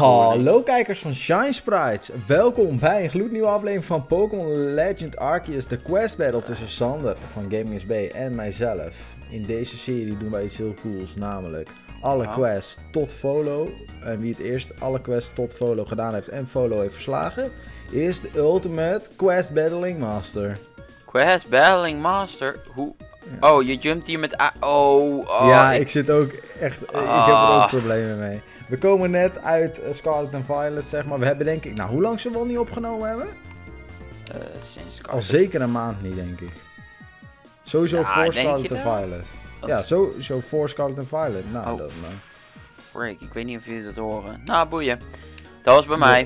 Hallo kijkers van Shine Sprites, welkom bij een gloednieuwe aflevering van Pokémon Legend Arceus, de quest battle tussen Sander van Gaming SB en mijzelf. In deze serie doen wij iets heel cools, namelijk alle quests tot Volo. En wie het eerst alle quests tot Volo gedaan heeft en Volo heeft verslagen, is de Ultimate Quest Battling Master. Quest Battling Master? Hoe? Ja. Oh, je jumpt hier met ja, ik zit ook echt... Ik heb er ook problemen mee. We komen net uit Scarlet and Violet, zeg maar. We hebben denk ik... Nou, hoe lang zullen we al niet opgenomen hebben? Sinds Scarlet. Al zeker een maand niet, denk ik. Sowieso voor Scarlet and Violet. Ja, sowieso voor Scarlet and Violet. Nou, dat nou. Freak, ik weet niet of jullie dat horen. Nou, boeien. Dat was bij mij.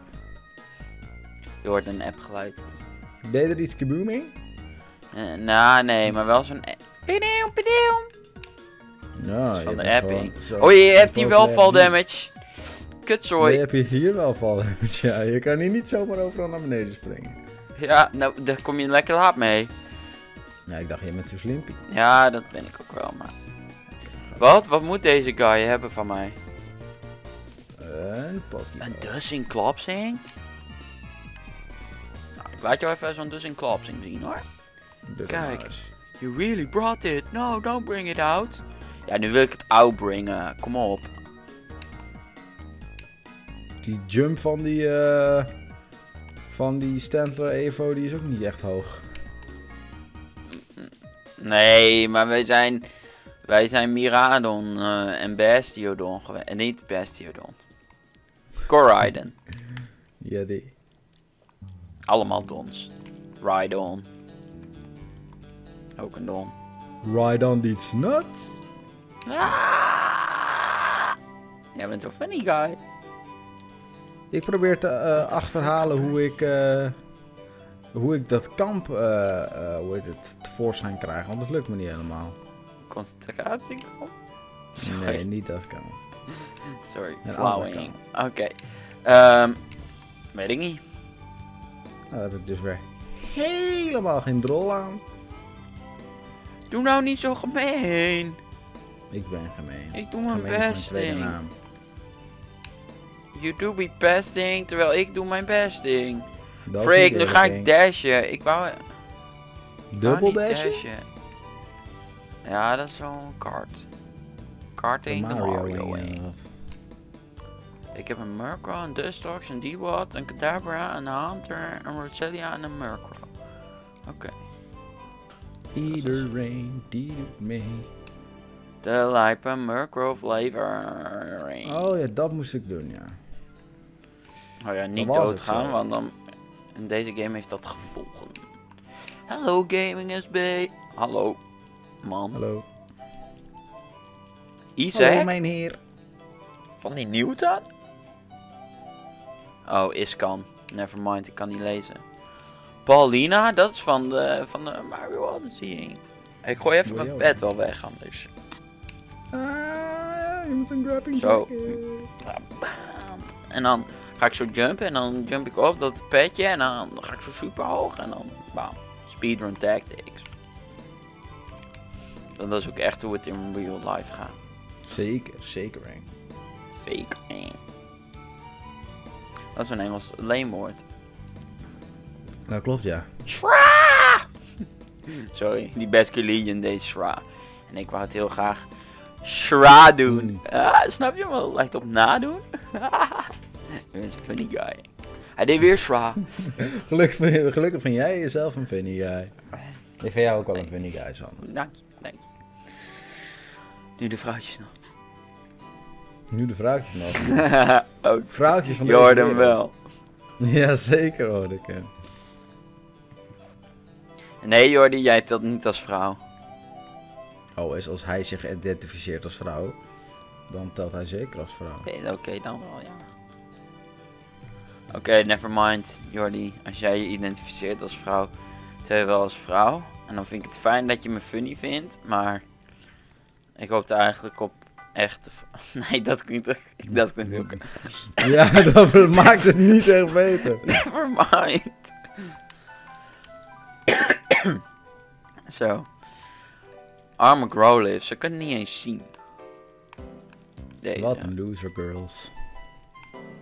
Je hoort een appgeluid. Deed er iets kabooming? Nou, nee, maar wel zo'n... Ja, van de apping. Oh, je hebt hier wel fall damage. Kutzooi. Je hebt hier wel fall damage, ja. Je kan hier niet zomaar overal naar beneden springen. Ja, nou, daar kom je lekker laat mee. Ja, ik dacht, je bent zo slimpie. Ja, dat ben ik ook wel, maar... Wat moet deze guy hebben van mij? Een Pokémon. Een Dussin Klapsing? Nou, ik laat jou even zo'n Dussin Klapsing zien, hoor. Kijk, you really brought it. No, don't bring it out. Ja, nu wil ik het outbrengen. Kom op. Die jump van die Stantler Evo, die is ook niet echt hoog. Nee, maar wij zijn Miradon en Bastiodon geweest. En niet Bastiodon. Koraidon. Ja, die. Allemaal dons. Rhydon. Ook een don. Rhydon these nuts. Jij bent een funny guy. Ik probeer te achterhalen hoe ik dat kamp tevoorschijn krijg, want dat lukt me niet helemaal. Concentratiekamp? Nee, niet dat kamp. Sorry, flowing. Oké. Weet ik niet. Nou, daar heb ik dus weer helemaal geen drol aan. Doe nou niet zo gemeen. Ik ben gemeen. Ik doe mijn besting. Naam. You do be besting, terwijl ik doe mijn besting. Freak, nu ga ik dashen. Ik wou... Dubbel dashen? Ja, dat is zo'n kart. Karting de Mario in. Ik heb een Murkrow, een Dustox, een D-Watt, een Kadabra, een Hunter, een Roselia en een Murkrow. Oké. Iedereen die doet mee. De lijpe Murkrow flavoring. Oh ja, dat moest ik doen, ja. Oh ja, niet doodgaan, want dan... In deze game heeft dat gevolgen. Hallo Gaming SB. Hallo. Man. Hallo. Isaac? Hallo mijn heer. Van die Newton? Oh, Iskan. Nevermind, ik kan niet lezen. Paulina, dat is van de Mario Odyssey. Ik gooi even mijn pet wel weg anders. Je moet een grabbing zo. En dan ga ik zo jumpen en dan jump ik op dat petje en dan ga ik zo super hoog en dan bam. Speedrun tactics. Dat is ook echt hoe het in real life gaat. Zeker. Zeker. Dat is een Engels leenwoord. Nou klopt, ja. Shra! Sorry, die Basculian deed Shra. En ik wou het heel graag Shra doen. Snap je wel? Lijkt op nadoen. Je bent een funny guy. Hij deed weer Shra. Gelukkig vind jij jezelf een funny guy. Ik vind jou ook wel een funny guy, Sander. Dank je. Nu de vrouwtjes nog. Nu de vrouwtjes nog. Ook. Vrouwtjes van de Jordan wel. Ja, zeker hoor ik hem. Nee Jordi, jij telt niet als vrouw. Oh, als hij zich identificeert als vrouw, dan telt hij zeker als vrouw. Oké, dan wel, ja. Oké, nevermind, Jordi. Als jij je identificeert als vrouw, tel je wel als vrouw. En dan vind ik het fijn dat je me funny vindt, maar ik hoop er eigenlijk op echt... Nee, dat klinkt ook... Ja, dat maakt het niet echt beter. Nevermind. Zo. Arme Growlithe, ze kunnen niet eens zien. Deze. Wat een loser girls.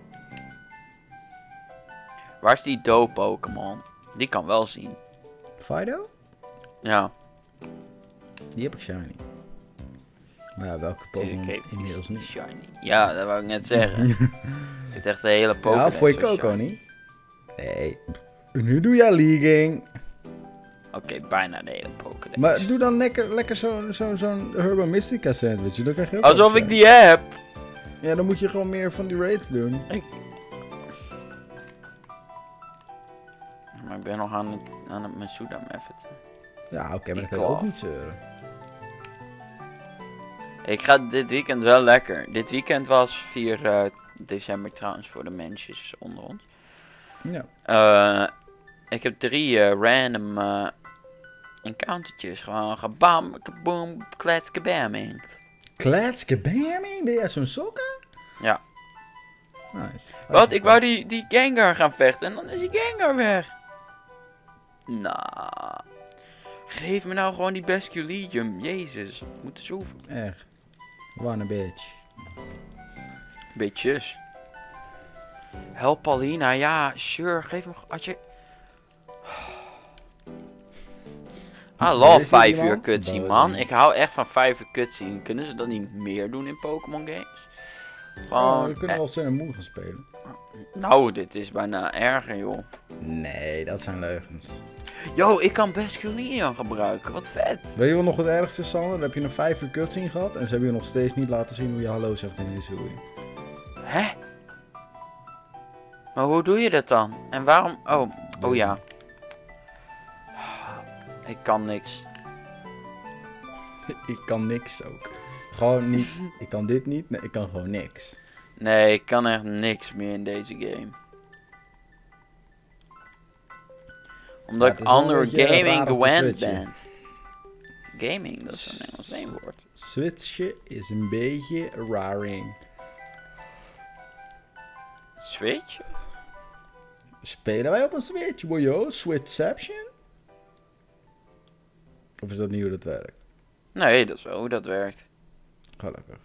Waar is die Do-Pokémon? Die kan wel zien. Fido? Ja. Die heb ik shiny. Maar ja, welke Pokémon inmiddels niet. Shiny. Ja, dat wou ik net zeggen. Je hebt echt de hele Pokémon. Ja, voor je Coco niet? Nee. Nu doe jij leaguing. Oké, bijna de hele Pokédex. Maar doe dan lekker zo'n Herba Mystica sandwich. Dan krijg je ook alsof ik die heb. Ja, dan moet je gewoon meer van die raids doen. Maar ik ben nog aan het Mesudam even. Ja, oké, maar dan kan je ook niet zeuren. Ik ga dit weekend wel lekker. Dit weekend was 4 december trouwens voor de mensjes onder ons. Ja. Ik heb 3 random encountertjes gewoon gebam, kaboom, kletskebaming. Kletskebaming? Ben jij zo'n sokker? Ja. Nice. Wat? Ik wou die Gengar gaan vechten en dan is die Gengar weg. Nou. Geef me nou gewoon die Basculegium. Jezus. Ik moet er zoveel. Echt. Wanna bitch. Bitches. Help Paulina. Ja, sure. Geef me... Als je... I love 5 uur cutscene, man. Ik hou echt van 5 uur cutscene. Kunnen ze dat niet meer doen in Pokémon games? Gewoon... we kunnen wel Sun and Moon gaan spelen. Nou, dit is bijna erger, joh. Nee, dat zijn leugens. Yo, ik kan Basculegium gebruiken. Wat vet. Weet je wat nog het ergste is, Sander? Dan heb je een 5 uur cutscene gehad en ze hebben je nog steeds niet laten zien hoe je hallo zegt in Hisui. Hè? Maar hoe doe je dat dan? En waarom... Oh ja. Ik kan niks. Ik kan niks ook. Gewoon niet. Ik kan dit niet. Nee, ik kan gewoon niks. Nee, ik kan echt niks meer in deze game. Omdat ik andere gaming gewend ben. Gaming, dat is een Engels naamwoord. Switchen is een beetje raring. Switch? Spelen wij op een Switch, boyo? Switchception? Of is dat niet hoe dat werkt? Nee, dat is wel hoe dat werkt. Gelukkig.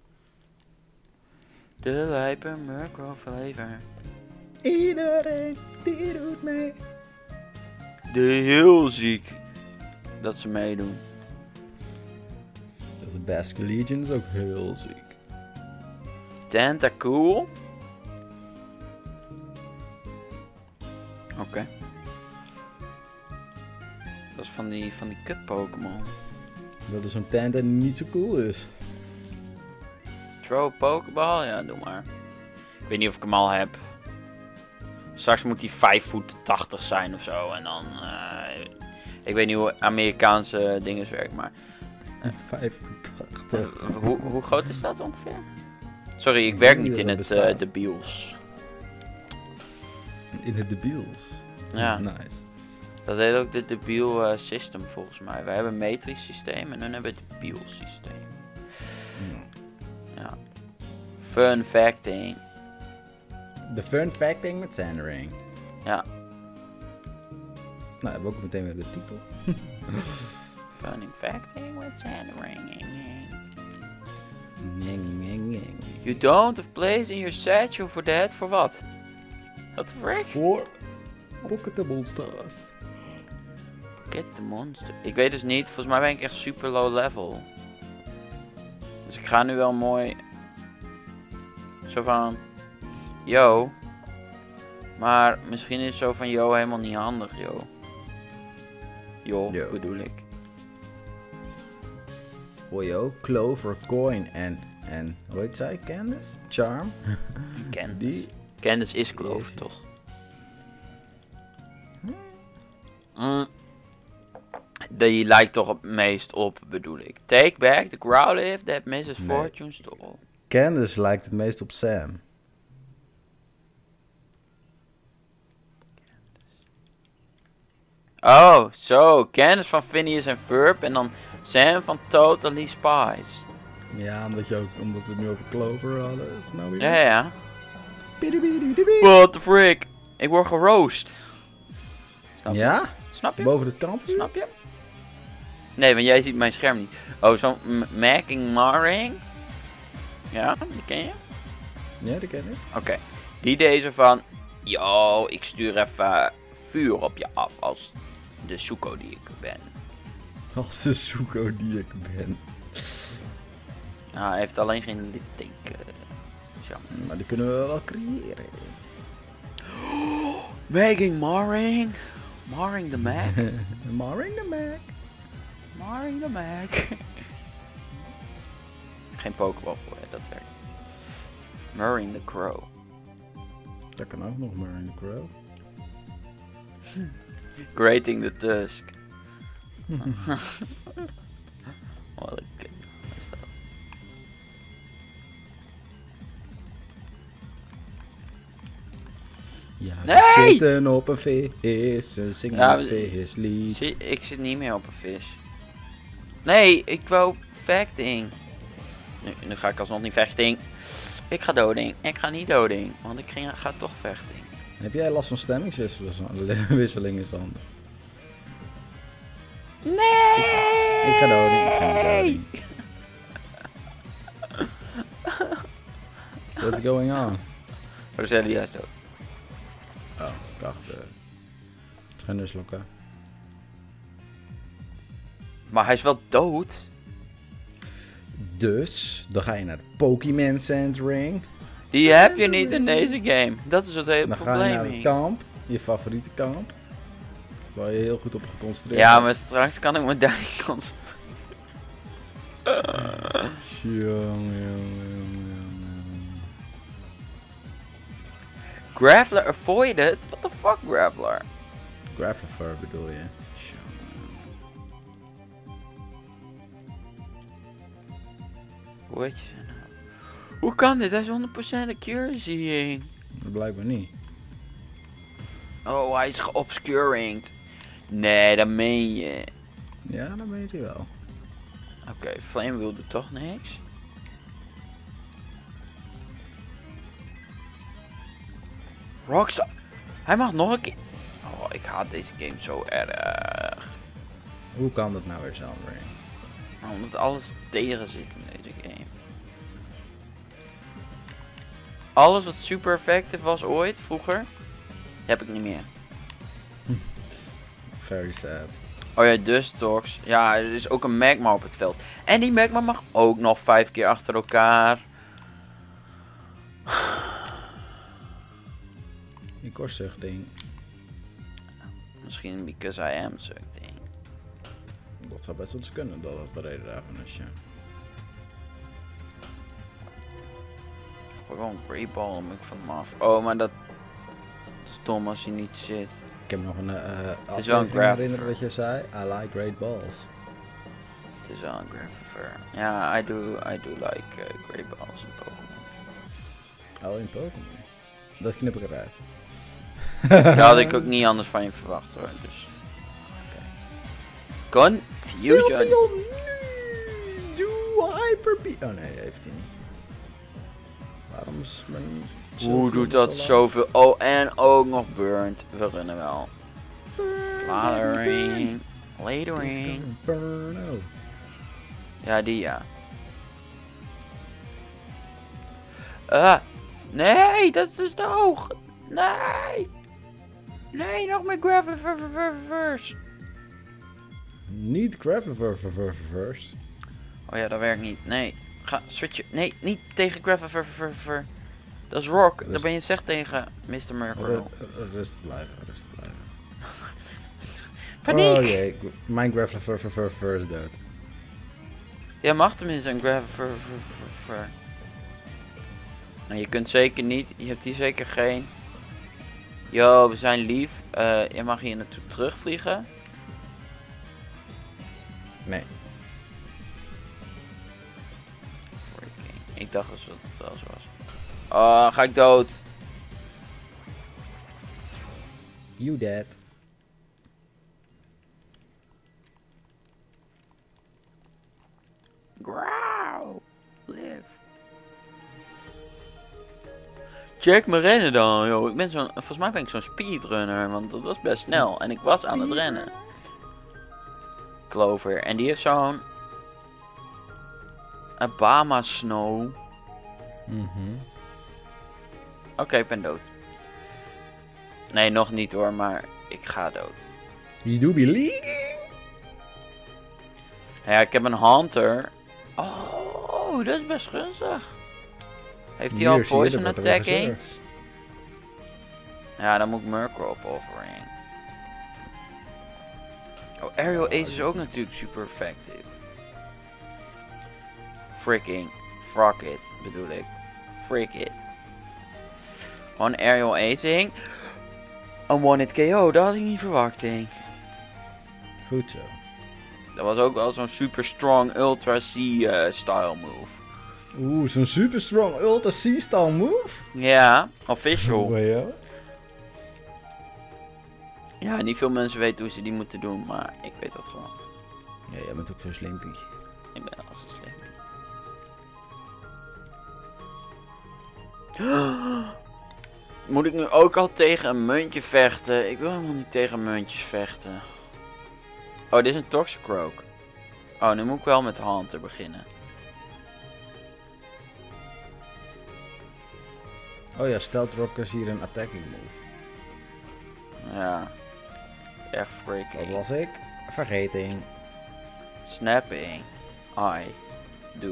De lijpe microflavor. Iedereen die doet mee. De heel ziek dat ze meedoen. Dat de Basculegium is ook heel ziek. Tentacool. Oké. Dat is van die kut Pokémon. Dat is zo'n tent en niet zo cool is. Throw a Pokéball? Ja, doe maar. Ik weet niet of ik hem al heb. Straks moet hij 5 voet 80 zijn of zo. En dan... ik weet niet hoe Amerikaanse dingen werken, maar... 5 voet 80. Hoe groot is dat ongeveer? Sorry, ik werk niet in het debiels. In het debiels? Ja. Nice. Dat heet ook de debiel system volgens mij. Wij hebben een metrisch systeem en dan hebben we het debiel systeem. Ja. Fun facting. De fun facting met Sandring. Ja. Nou, hebben we ook meteen weer de titel. Fun facting with Sandring. You don't have place in your satchel for that. For what? What the frick? Voor Pocket the Monsters. Pocket the Monster. Ik weet dus niet. Volgens mij ben ik echt super low level. Dus ik ga nu wel mooi... Zo van... Yo. Maar misschien is zo van yo helemaal niet handig, yo. Yo, bedoel ik. Oh yo, Clover, Coin en hoe heet zij? Candace? Charm? Candace. Candace is Clover, toch? Die lijkt toch het meest op, bedoel ik. Take back the Growlithe that Mrs. Fortune stole. Candace lijkt het meest op Sam. Oh, zo. Candace van Phineas en Ferb en dan Sam van Totally Spies. Ja, omdat we het nu over Clover hadden. Snap je? Ja. What the frick? Ik word geroost. Snap je? Ja? Snap je? Boven het kamp? Snap je? Nee, want jij ziet mijn scherm niet. Oh, zo'n Macking Maring. Ja, die ken je? Ja, die ken ik. Oké. Die deze van... Yo, ik stuur even vuur op je af als de Zuko die ik ben. Als de Zuko die ik ben. Nou, hij heeft alleen geen litteken. Jammer. Maar die kunnen we wel creëren. Making Maring. Maring the Mac. Maring the Mac. Maring the Mac. Geen Pokéball gooien, dat werkt niet. Maring the Crow. Dat kan ook nog Maring the Crow. Grating the Tusk. Wat een kut is dat. Ja, we Nee! zitten op een vis, zingen Ja, een vislied. Ik zit niet meer op een vis. Nee, ik wou vechting. Nu ga ik alsnog niet vechting. Ik ga doding. Ik ga niet doding. Want ik ga toch vechting. Heb jij last van stemmingswisselingen, Sander? Nee! Ik ga doding, ik ga niet doding. What's going on? Roselia is dood. Oh, ik dacht, het is geen nuslokken. Maar hij is wel dood. Dus, dan ga je naar de Pokémon Centering. Die heb je niet in deze game. Dat is het hele Dan ga je probleem naar het hier. kamp, je favoriete kamp. Waar je heel goed op geconcentreerd Ja, bent. maar straks kan ik me daar niet concentreren. Jongen. Graveler avoided? What the fuck, Graveler? Graveler bedoel je? Hoe heet je zijn naam? Hoe kan dit? Hij is 100% accuracy. Blijkbaar niet. Oh, hij is geobscuringed. Nee, dat meen je. Ja, dat weet je wel. Oké, Flame Wheel doet toch niks. Rockstar. Hij mag nog een keer. Oh, ik haat deze game zo erg. Hoe kan dat nou weer, Sander? Nou, omdat alles tegen zit in deze game. Alles wat super effectief was ooit, vroeger, heb ik niet meer. Very sad. Oh ja, Dustox. Ja, er is ook een magma op het veld. En die magma mag ook nog 5 keer achter elkaar. Ik hoor zuchting. Misschien because I am sucking. Dat zou best wel eens kunnen dat dat de reden daarvan is, ja. Gewoon Great Ball, dan moet ik van hem af. Oh, maar dat is stom als hij niet zit. Ik heb nog een is wel een aflevering graph. herinneren dat je zei, I like great balls. Het is wel een Graffer. Ja, I do like Great Balls in Pokémon. Oh, in Pokémon. Dat knip ik eruit. Dat had ik ook niet anders van je verwacht hoor, dus. Confusion. Sylveon! Doe Hyper Beam. Oh nee, dat heeft hij niet. Waarom is mijn... Hoe doet dat zoveel? Oh, en ook nog burnt. We runnen wel. Latering. Latering. Burn. Ja, die ja. Nee, dat is te hoog. Nee. Nee, nog meer Graveler. Niet Graveler. Oh ja, dat werkt niet. Nee. Ga switchen. Nee, niet tegen Graveler. Dat is Rock. Daar ben je zeg tegen Mr. Miracle. Rustig blijven. Paniek! Oh jee, mijn Graveler is dood. Jij mag tenminste een Graveler. En je kunt zeker niet. Je hebt hier zeker geen. Yo, we zijn lief. Je mag hier naartoe terugvliegen. Nee. Freaking. Ik dacht dat het wel zo was. Oh, ga ik dood. You dead. Growl. Live. Check me rennen dan, joh. Ik ben volgens mij ben ik zo'n speedrunner, want dat was best snel. En ik was aan het rennen. Clover. En die heeft zo'n... Obama Snow. Oké, ik ben dood. Nee, nog niet hoor, maar ik ga dood. You do be leading. Ja, ik heb een Hunter. Oh, dat is best gunstig. Heeft hij al poison attacking? Ja, dan moet ik Murkrow opoffering. Oh, Aerial Ace is ook natuurlijk super effectief. Fuck it, bedoel ik. Frick it. Gewoon Aerial Acing. Een one-hit KO, dat had ik niet verwacht, denk. Goed zo. Dat was ook wel zo'n super strong Ultra C-style move. Oeh, zo'n super strong Ultra C-style move? Ja, official. Oh, ja. Ja, niet veel mensen weten hoe ze die moeten doen, maar ik weet dat gewoon. Ja, jij bent ook zo'n slimpie. Ik ben al zo slim. Moet ik nu ook al tegen een muntje vechten? Ik wil helemaal niet tegen muntjes vechten. Oh, dit is een Toxicroak. Oh, nu moet ik wel met Hunter beginnen. Oh ja, Stealth Rock is hier een attacking move. Ja. Echt freaky. Dat was ik. Vergeting. Snapping. I do.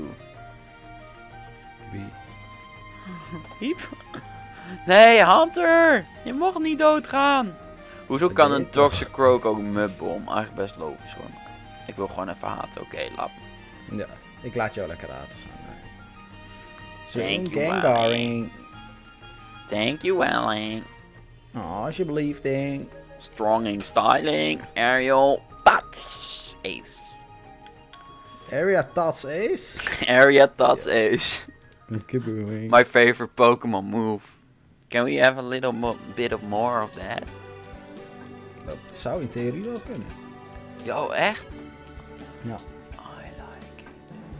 Wie? Piep. Nee, Hunter! Je mocht niet doodgaan. Hoezo kan een Toxicroak ook Mudbomb? Eigenlijk best logisch hoor. Ik wil gewoon even haten. Oké, lap. Ja, ik laat jou lekker haten. Thank you, Gengaring. Thank you, Welling. Oh, alsjeblieft, ding. Stronging, styling, aerial, Tats Ace. Area Tats Ace? Area Tats Ace. Kabooming. My favorite Pokemon move. Can we have a little bit of more of that? Dat zou in theorie wel kunnen. Yo, echt? Ja. I like it.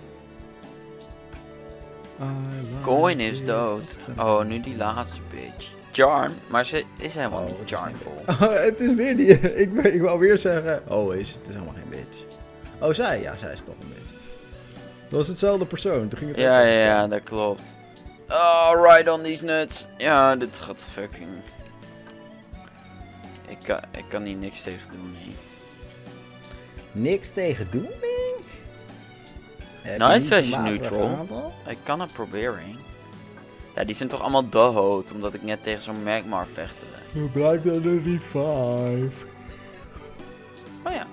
I like Coin is it. dood. Oh, nu die laatste bitch. Charm, maar ze is helemaal Oh, niet het is charmvol. Oh, het is weer die. Ik wou weer zeggen. Oh, het is helemaal geen bitch. Oh, zij? Ja, zij is toch een bitch. Dat was hetzelfde persoon. Toen ging het Ja, ook ja, over. ja, dat klopt. Oh, right on these nuts. Ja, dit gaat fucking... Ik kan hier niks tegen doen, nee. Niks tegen doen, nee? Nice Session neutral. Ik kan het proberen. Ja, die zijn toch allemaal dood, omdat ik net tegen zo'n Magmar vechtte. Gebruik dan een revive. Oh ja.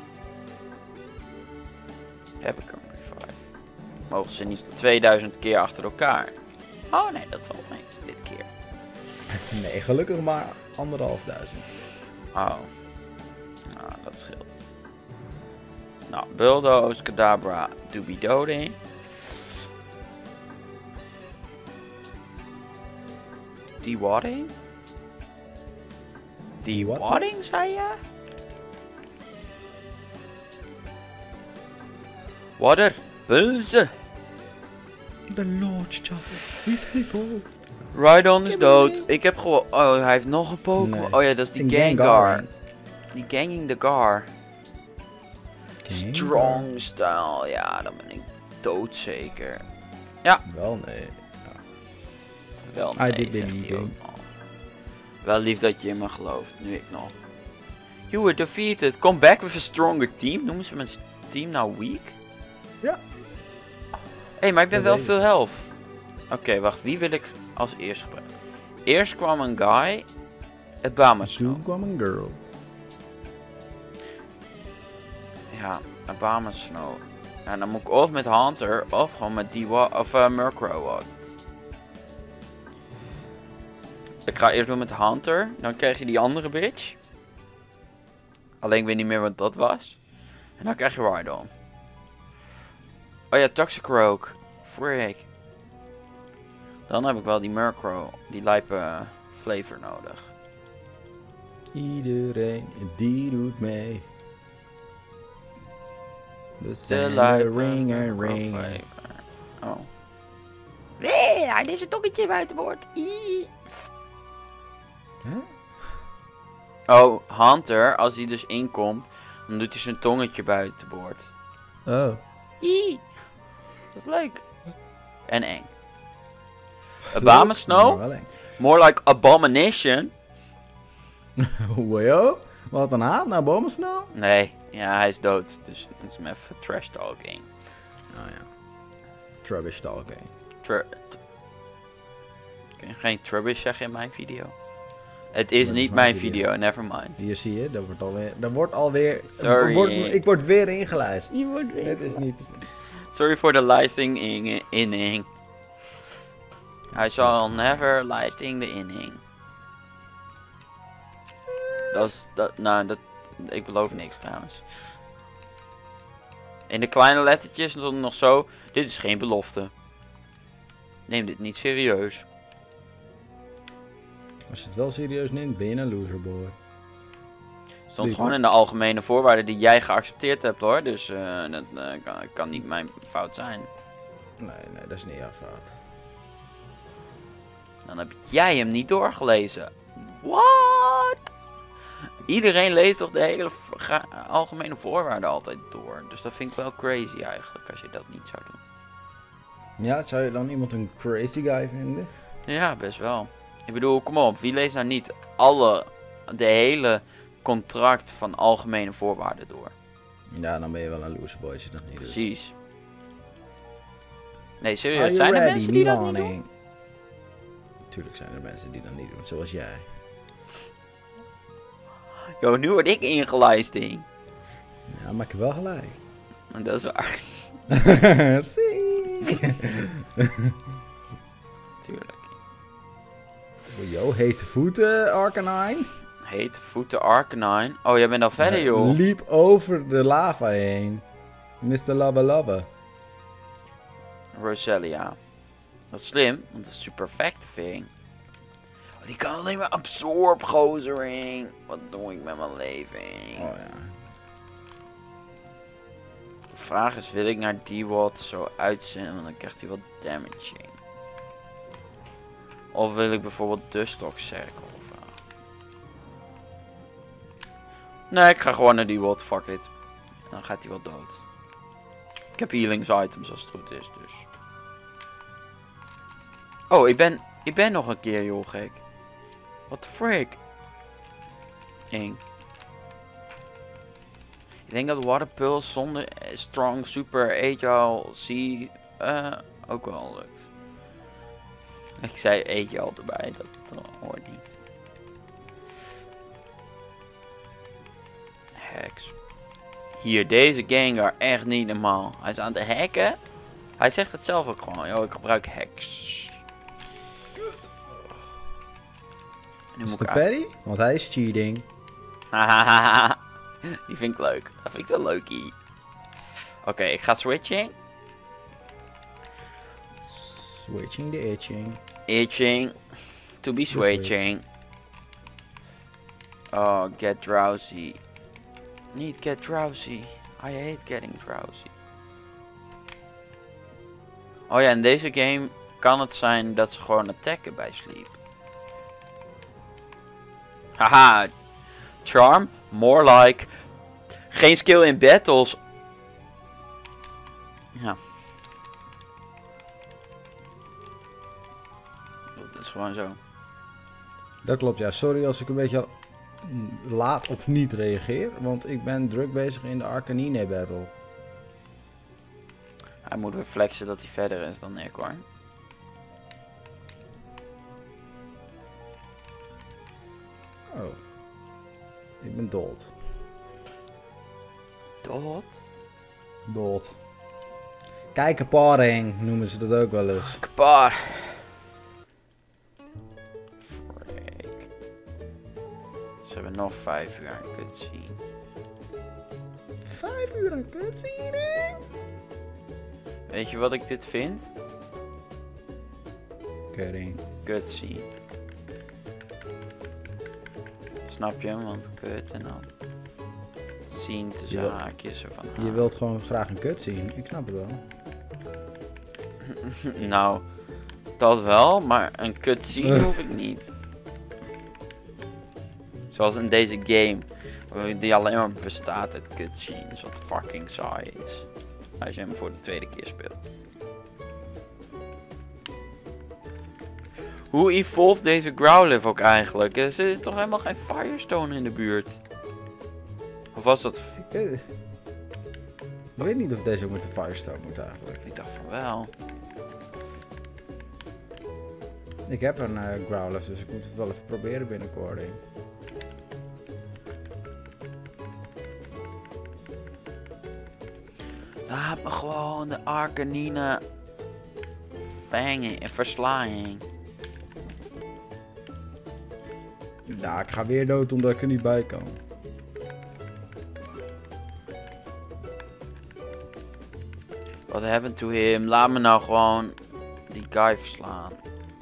Heb ik een revive. Mogen ze niet 2000 keer achter elkaar? Oh nee, dat valt mee. Dit keer. Nee, gelukkig maar 1500. Oh. Nou, dat scheelt. Nou, Bulldoze, Kadabra, Doobie-Dodie. Dewadding? Dewadding, zei je? Water, Bulze. De Lord Chopper is involved. Rhydon is dood. Ik heb gewoon... Oh, hij heeft nog een Pokémon. Nee. Oh ja, dat is die Gengar. Die Ganging the Gar. Strong style. Ja, dan ben ik doodzeker. Ja. Wel nee. Wel I nee, did zegt believe hij ook him. al. Wel lief dat je in me gelooft. Nu ik nog. You were defeated. Come back with a stronger team. Noemen ze mijn team nou weak? Ja. Hé, maar ik ben Dat wel weet veel health. Oké, wacht. Wie wil ik als eerst gebruiken? Eerst kwam een guy. Het Bamasnow. Toen kwam een girl. Ja, een Bamasnow. Ja, dan moet ik of met Hunter of gewoon met Murkrow. Ik ga eerst doen met Hunter. Dan krijg je die andere bitch. Alleen ik weet niet meer wat dat was. En dan krijg je Rhydon. Oh ja, Toxicroak. Frick. Dan heb ik wel die Murkrow. Die lijpe flavor nodig. Iedereen die doet mee. De lijpe ringer, Murkrow ringer. flavor. Oh. Nee, hij heeft zijn tongetje buitenboord. Huh? Oh, Hunter, als hij dus inkomt, dan doet hij zijn tongetje buitenboord. Oh. Dat is leuk. En eng. Abomasnow? Wel eng. More like abomination. Wow, wat een haat naar bomen snel? Nee, ja, hij is dood. Dus het is hem even trash talking. Oh ja. Trubbish talking. Kun je geen trubbish zeggen in mijn video? Het is Dat niet is mijn mijn video, never mind. Hier zie je, dat wordt alweer... Sorry. Ik word weer ingelijst. Je wordt weer Dit is niet... Sorry voor de lijsting inning. I shall never lijsting de inning. Ik beloof niks trouwens. In de kleine lettertjes stond nog zo, dit is geen belofte. Neem dit niet serieus. Als je het wel serieus neemt, ben je een loser boy. Stond Lief, gewoon hoor. in de algemene voorwaarden die jij geaccepteerd hebt hoor. Dus dat kan niet mijn fout zijn. Nee, dat is niet jouw fout. Dan heb jij hem niet doorgelezen. What? Iedereen leest toch de hele algemene voorwaarden altijd door. Dus dat vind ik wel crazy eigenlijk als je dat niet zou doen. Ja, zou je dan iemand een crazy guy vinden? Ja, best wel. Ik bedoel, kom op. Wie leest nou niet de hele contract van algemene voorwaarden door? Ja, dan ben je wel een loser boy als je dat niet doet. Precies. Nee, Are serieus. you Zijn er ready, mensen die dat niet Milani? doen? Tuurlijk zijn er mensen die dat niet doen, zoals jij. Yo, nu word ik ingelijsting. Ja, maar ik heb wel gelijk. En dat is waar. Zie. Tuurlijk. Yo, hete voeten, Arcanine. Hete voeten Arcanine. Oh, jij bent al verder, joh. Liep over de lava heen. Mr. Lava Lava. Roselia. Dat is slim, want dat is super effective. Oh, die kan alleen maar absorb, gozering. Wat doe ik met mijn leven? Oh ja. De vraag is, wil ik naar D-Watt zo uitzenden, want dan krijgt hij wat damaging. Of wil ik bijvoorbeeld Dustox Circle vragen? Nee, ik ga gewoon naar D-Watt, fuck it. Dan gaat hij wel dood. Ik heb healings items als het goed is, dus. Oh, ik ben nog een keer, joh, gek. What the frick? Eng. Ik denk dat Water Pulse zonder Strong Super Agile C ook wel lukt. Ik zei Agile erbij, dat hoort niet. Hex. Hier, deze Gengar, echt niet normaal. Hij is aan het hacken. Hij zegt het zelf ook gewoon. Yo, ik gebruik Hex. Nu Is moet het ik de Perry? Want hij is cheating. Hahaha. Die vind ik leuk. Dat vind ik wel leukie. Oké, ik ga switching. Switching the itching. Itching. To be switching. Oh, get drowsy. Niet get drowsy. I hate getting drowsy. Oh ja, in deze game kan het zijn dat ze gewoon attacken bij sleep. Haha. Charm. More like. Geen skill in battles. Ja. Dat is gewoon zo. Dat klopt, ja. Sorry als ik een beetje laat of niet reageer. Want ik ben druk bezig in de Arcanine battle. Hij moet weer flexen dat hij verder is dan ik hoor. Oh. Ik ben dood. Dood? Dood. Kijkenparing noemen ze dat ook wel eens. Kapaar. Freak. Ze hebben nog 5 uur aan cutscene. 5 uur aan cutscene? Weet je wat ik dit vind? Kering. Cutscene. Snap je hem? Want kut en dan zien tussen Ja. haakjes zo van Je wilt gewoon graag een cutscene. Ik snap het wel. Nou, dat wel, maar een cutscene hoef ik niet. Zoals in deze game, die alleen maar bestaat uit cutscenes, wat fucking saai is. Als je hem voor de tweede keer speelt. Hoe evolved deze Growlithe ook eigenlijk? Er zit toch helemaal geen Firestone in de buurt? Of was dat... Ik weet niet of deze ook met de Firestone moet eigenlijk. Ik dacht van wel. Ik heb een Growlithe, dus ik moet het wel even proberen binnenkort. Laat me gewoon de Arcanine vangen en verslaan. Nou, ik ga weer dood omdat ik er niet bij kan. What happened to him? Laat me nou gewoon die guy verslaan.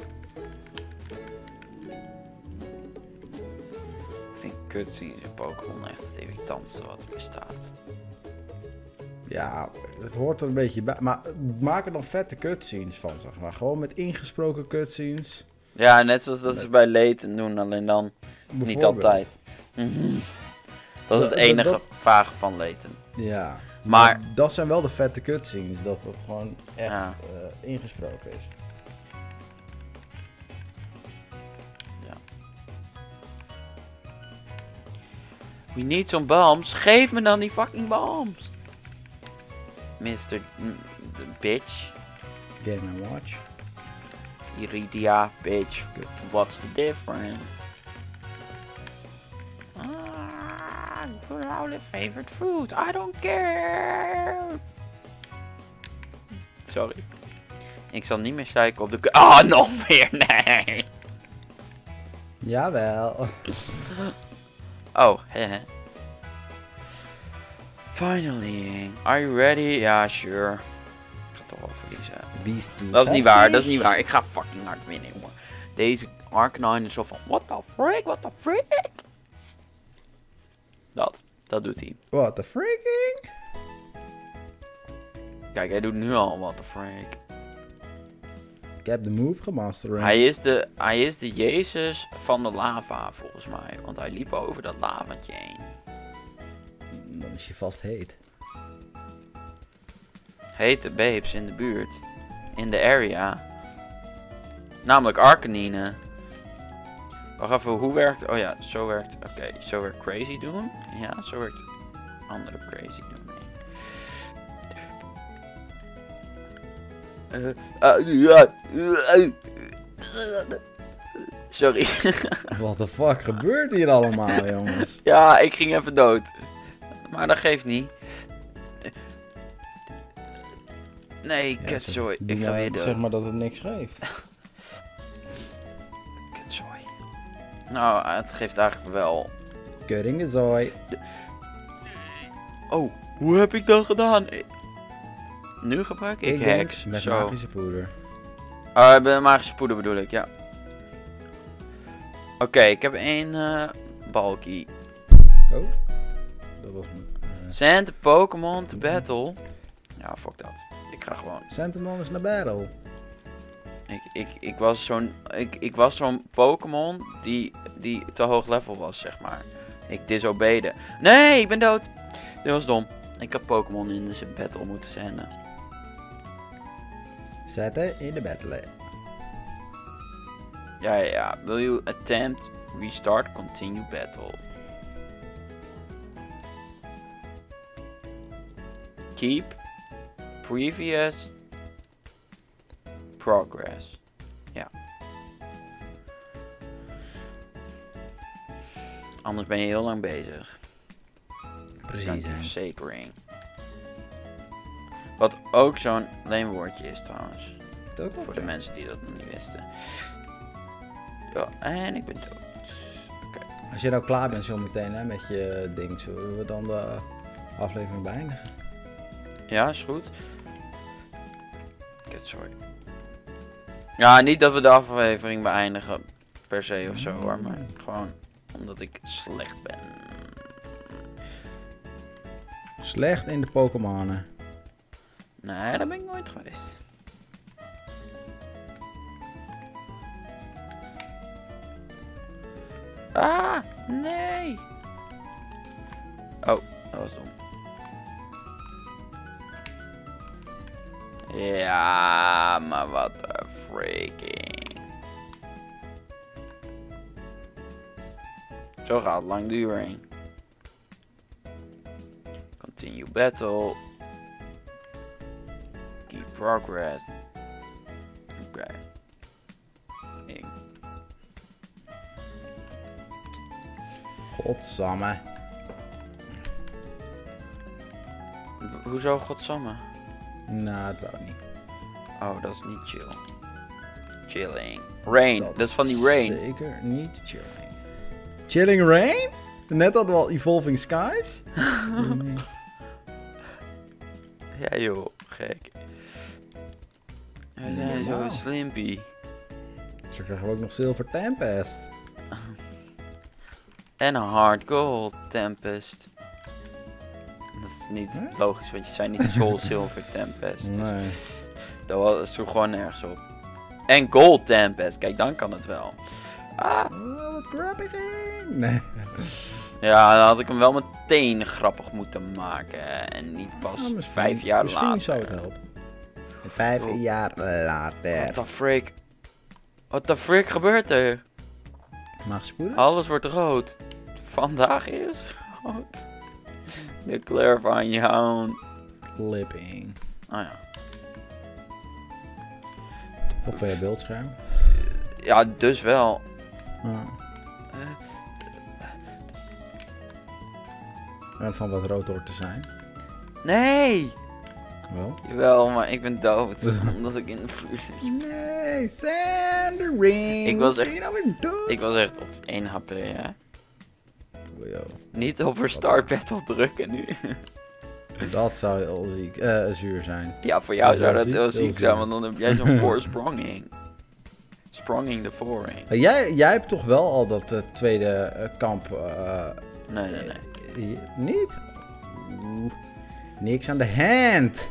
Ik vind cutscenes in Pokémon echt het irritantste wat er bestaat. Ja, het hoort er een beetje bij. Maar maak er dan vette cutscenes van, zeg maar. Gewoon met ingesproken cutscenes. Ja, net zoals dat ze bij Layton doen, alleen dan niet altijd. Dat is het enige vage van Layton. Ja, maar dat zijn wel de vette cutscenes, dat het gewoon echt ja. Ingesproken is. Ja. We need some bombs. Geef me dan die fucking bombs. Mr. Bitch. Game & Watch. Iridia, bitch. What's the difference? Your favorite food. I don't care. Sorry. Ik zal niet meer zeiken op de... Oh, nog meer. Nee. Jawel. Oh, hehe. Finally. Are you ready? Ja, sure. Ik ga toch wel verliezen. Dat is niet waar, dat is niet waar. Ik ga fucking hard winnen, jongen. Deze Arcanine is zo van... What the frick, what the frick? Dat doet hij. What the freaking? Kijk, hij doet nu al what the frick. Ik heb de move gemasterd. Hij is de Jezus van de lava, volgens mij. Want hij liep over dat lavantje heen. Dan is hij vast heet. Hete babes in de buurt. In de area. Namelijk Arcanine. Wacht even, hoe werkt... Oh ja, zo werkt... Oké, zo werkt crazy doen. Ja, zo werkt andere crazy doen. Sorry. What the fuck gebeurt hier allemaal, jongens? Ja, ik ging even dood. Maar dat geeft niet. Nee, Ja, kutzooi. Ik ga weer dood. Zeg maar dat het niks geeft. Kutzooi. Nou, het geeft eigenlijk wel. Keuringenzooi. Oh, hoe heb ik dat gedaan? Nu gebruik ik hacks. Met Zo. magische poeder. Magische poeder bedoel ik, ja. Oké, ik heb één balkie. Oh. Dat was mijn... Send the Pokémon to battle. Ja, fuck dat. Ik ga gewoon... Sentimon is naar battle. Ik was zo'n Pokémon die te hoog level was, zeg maar. Ik disobeyde. Nee, ik ben dood. Dit was dom. Ik had Pokémon in de battle moeten zenden. Zetten in de battle. Ja. Will you attempt restart continue battle? Keep previous progress. Ja. Anders ben je heel lang bezig. Precies. Verzekering. Wat ook zo'n leenwoordje is trouwens. Dat voor de mensen die dat nog niet wisten. Ja, en ik ben dood. Okay. Als je nou klaar bent zo meteen hè, met je ding, zullen we dan de aflevering beëindigen? Ja, is goed. Sorry. Ja, niet dat we de aflevering beëindigen per se of zo hoor, maar gewoon omdat ik slecht ben. Slecht in de Pokémonen. Nee, dat ben ik nooit geweest. Ah, nee. Oh, dat was dom. Ja, maar wat een freaking. Zo gaat het lang duren. Continue battle. Keep progress. Oké. Godsamme. Hoezo godsamme? Nou, het wou niet. Oh, dat is niet chill. Chilling. Rain, dat is van die rain. Zeker niet chilling. Chilling rain? Net hadden we al Evolving Skies. Ja joh, gek. We zijn zo slimpy. Zo krijgen we ook nog Silver Tempest. En een hard gold Tempest. Dat is niet logisch, want je zei niet Soul Silver Tempest. Nee. Dat sloeg gewoon nergens op. En Gold Tempest, kijk dan kan het wel. Ah. Oh, wat grappig. Nee. Ja, dan had ik hem wel meteen grappig moeten maken. En niet pas 5 jaar misschien later. Misschien zou het helpen. 5 jaar later. What the frick gebeurt er? Mag spoelen? Alles wordt rood. Vandaag is rood. De kleur van jouw... Flipping. Oh ja. Of van je beeldscherm. Ja, dus wel. En van wat rood hoort te zijn. Nee! Wel? Jawel, maar ik ben dood. Omdat ik in de vloer liep. Nee, Sandering. Ik was echt op 1 HP, hè. Yo. Niet op een Star Battle drukken nu. Dat zou heel zuur zijn. Ja, voor jou zou dat ziek, heel heel ziek zijn, want dan heb jij zo'n voorspronging. Spronging de vooring. Jij hebt toch wel al dat tweede kamp... Nee. Niet? Oeh, niks aan de hand.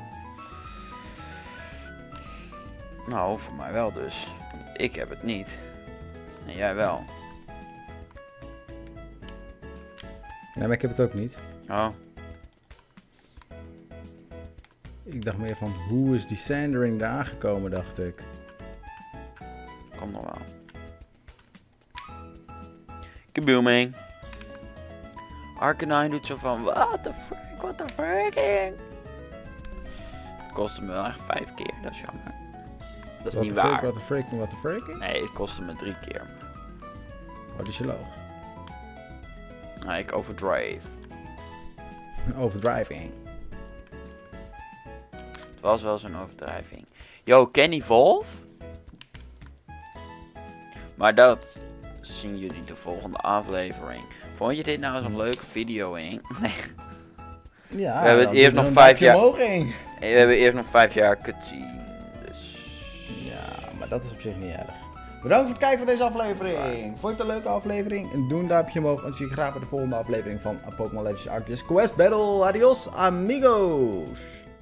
Nou, voor mij wel dus. Ik heb het niet. En jij wel. Nee, maar ik heb het ook niet. Oh. Ik dacht meer van, hoe is die Sandering daar aangekomen, dacht ik. Komt nog wel. Kabooming. Arcanine doet zo van, what the fricking. Het kostte me wel echt 5 keer, dat is jammer. Dat is niet waar. What the freaking? Nee, het kostte me 3 keer. Wat is je loog? Nou, ik overdrive. Overdriving. Het was wel zo'n overdrijving. Yo, can evolve? Maar dat zien jullie de volgende aflevering. Vond je dit nou zo'n leuke video, Ing? Nee. Ja, we hebben eerst nog 5 jaar. We hebben eerst nog 5 jaar cutscene. Dus... Ja, maar dat is op zich niet erg. Bedankt voor het kijken van deze aflevering. Vond je het een leuke aflevering? Doe een duimpje omhoog en zie je graag bij de volgende aflevering van Pokémon Legends Arceus Quest Battle. Adios, amigos!